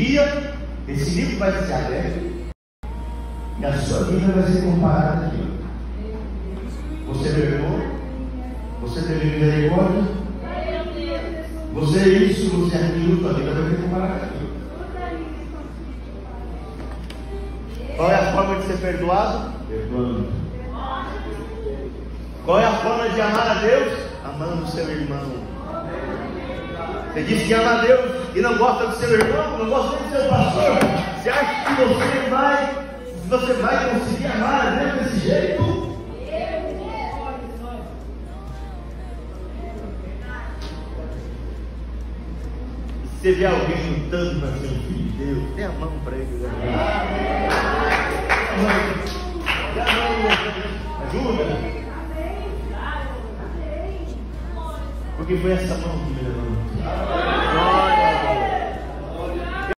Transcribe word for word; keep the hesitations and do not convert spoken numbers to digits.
dia, esse livro vai ser aberto e a sua vida vai ser comparada aqui. Você pecou? Você teve misericórdia? Você é isso, você é aquilo, sua vida vai ser comparada aqui. Qual é a forma de ser perdoado? Perdoando. Qual é a forma de amar a Deus? Amando o seu irmão. Você diz que ama a Deus e não gosta do seu irmão, não gosta do seu pastor. Você acha que você vai, você vai conseguir amar a Deus desse jeito? Você vê alguém lutando para ser um filho de Deus, dê a mão para ele. Dê a mão, ajuda. Porque foi essa mão que me levantou.